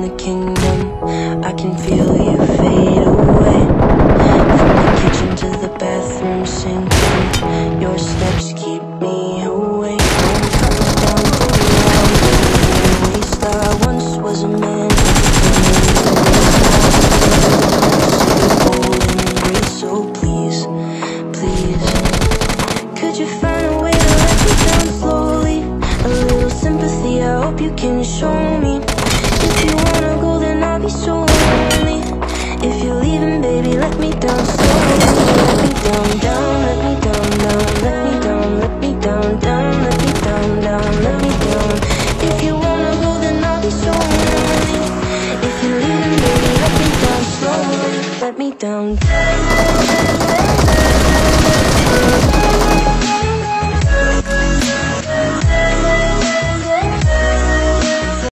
the kingdom. I can feel you fade away. From the kitchen to the bathroom sinking, your steps keep me awake. Don't come down the waste. I once was a man. So please, please, could you find a way to let me down slowly? A little sympathy, I hope you can show me.